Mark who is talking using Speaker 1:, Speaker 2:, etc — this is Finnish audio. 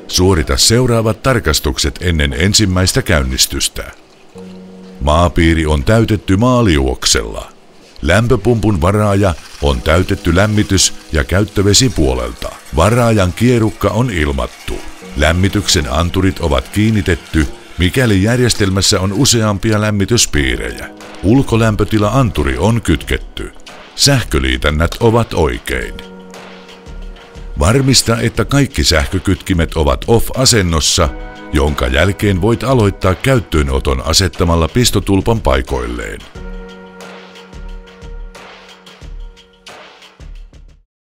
Speaker 1: Suorita seuraavat tarkastukset ennen ensimmäistä käynnistystä. Maapiiri on täytetty maaliuoksella. Lämpöpumpun varaaja on täytetty lämmitys- ja käyttövesipuolelta. Varaajan kierukka on ilmattu. Lämmityksen anturit ovat kiinnitetty, mikäli järjestelmässä on useampia lämmityspiirejä. Ulkolämpötila-anturi on kytketty. Sähköliitännät ovat oikein. Varmista, että kaikki sähkökytkimet ovat off-asennossa, jonka jälkeen voit aloittaa käyttöönoton asettamalla pistotulpan paikoilleen.